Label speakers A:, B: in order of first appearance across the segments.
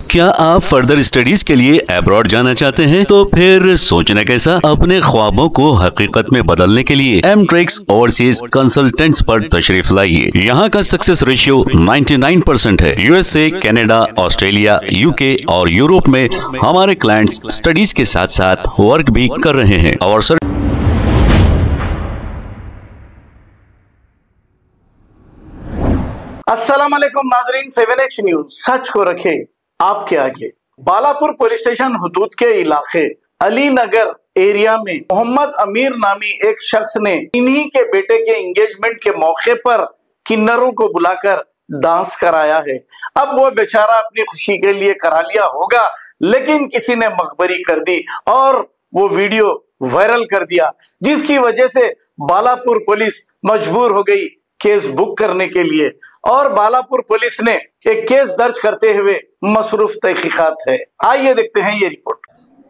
A: क्या आप further studies के लिए अब्रॉड जाना चाहते हैं? तो फिर सोचना कैसा, अपने ख्वाबों को हकीकत में बदलने के लिए एमट्रिक्स ओवरसीज कंसल्टेंट्स पर तशरीफ लाइए। यहाँ का सक्सेस रेशियो 99% है। यूएसए, कनाडा, ऑस्ट्रेलिया, यूके और यूरोप में हमारे क्लाइंट्स स्टडीज के साथ साथ वर्क भी कर रहे हैं और सर
B: अस्सलाम वालेकुम नाजरीन, 7H न्यूज सच को रखे आपके आगे। बालापुर पुलिस स्टेशन हुदूद के इलाके अली नगर एरिया में मोहम्मद अमीर नामी एक शख्स ने इन्हीं के बेटे के एंगेजमेंट के मौके पर किन्नरों को बुलाकर डांस कराया है। अब वो बेचारा अपनी खुशी के लिए करा लिया होगा, लेकिन किसी ने मखबरी कर दी और वो वीडियो वायरल कर दिया, जिसकी वजह से बालापुर पुलिस मजबूर हो गई केस बुक करने के लिए और बालापुर पुलिस ने एक केस दर्ज करते हुए मसरूफ तहकीकात है। आइए देखते हैं ये रिपोर्ट।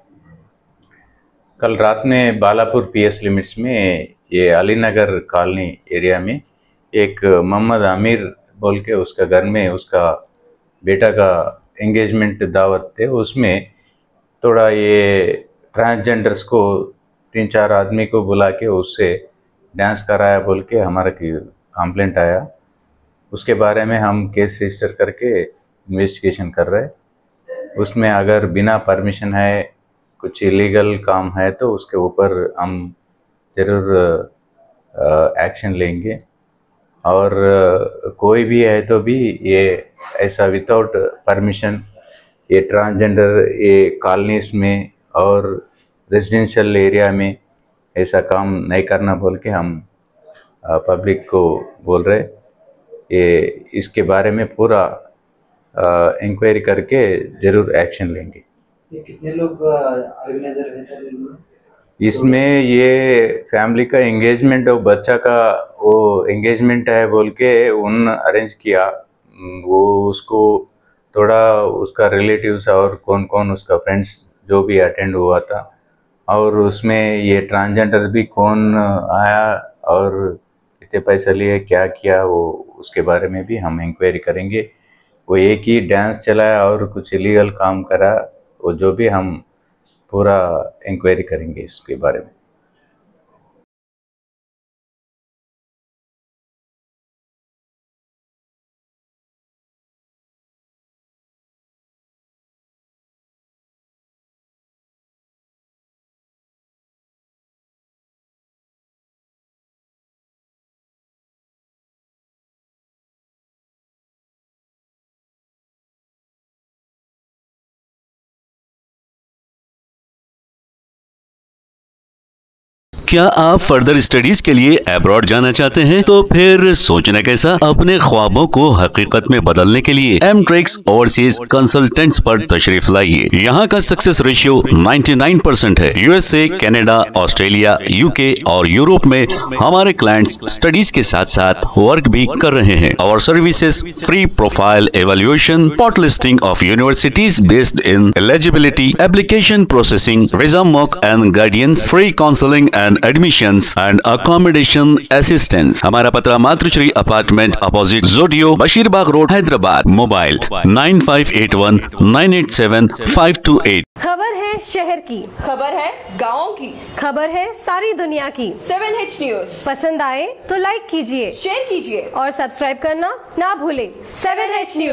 C: कल रात में बालापुर पीएस लिमिट्स में ये अलीनगर कॉलोनी एरिया में एक मोहम्मद आमिर बोल के उसका घर में उसका बेटा का एंगेजमेंट दावत थे। उसमें थोड़ा ये ट्रांसजेंडर्स को 3-4 आदमी को बुला के उससे डांस कराया बोल के हमारा कंप्लेंट आया। उसके बारे में हम केस रजिस्टर करके इन्वेस्टिगेशन कर रहे हैं। उसमें अगर बिना परमिशन है कुछ इलीगल काम है तो उसके ऊपर हम ज़रूर एक्शन लेंगे और कोई भी है तो भी ये ऐसा विदाउट परमिशन ये ट्रांसजेंडर ये कॉलोनीज़ में और रेजिडेंशियल एरिया में ऐसा काम नहीं करना बोल के हम पब्लिक को बोल रहे। ये इसके बारे में पूरा इंक्वायरी करके ज़रूर एक्शन लेंगे।
D: ये कितने लोग ऑर्गेनाइजर हैं?
C: इसमें ये फैमिली का एंगेजमेंट और बच्चा का वो एंगेजमेंट है बोल के उन अरेंज किया। वो उसको थोड़ा उसका रिलेटिव्स और कौन कौन उसका फ्रेंड्स जो भी अटेंड हुआ था और उसमें ये ट्रांसजेंडर भी कौन आया और कितने पैसे लिए क्या किया वो उसके बारे में भी हम इंक्वायरी करेंगे। वो एक ही डांस चलाया और कुछ इलीगल काम करा, वो जो भी हम पूरा इंक्वायरी करेंगे इसके बारे में।
A: क्या आप फर्दर स्टडीज के लिए अब्रॉड जाना चाहते हैं? तो फिर सोचना कैसा, अपने ख्वाबों को हकीकत में बदलने के लिए एमट्रिक्स ओवरसीज कंसल्टेंट्स पर तशरीफ लाइए। यहाँ का सक्सेस रेशियो 99% है। यूएसए, कनाडा, ऑस्ट्रेलिया, यूके और यूरोप में हमारे क्लाइंट्स स्टडीज के साथ साथ वर्क भी कर रहे हैं और services free profile evaluation, spot listing of universities based in eligibility, application processing, visa mock and guidance, free counselling and admissions and accommodation assistance. हमारा पता मातृश्री अपार्टमेंट अपोजिट जोडियो, बशीरबाग रोड, हैदराबाद। मोबाइल 9581987528।
E: खबर है शहर की,
F: खबर है गाँव की,
E: खबर है सारी दुनिया की।
F: 7H न्यूज
E: पसंद आए तो लाइक कीजिए,
F: शेयर कीजिए
E: और सब्सक्राइब करना ना भूलें।
F: 7H news.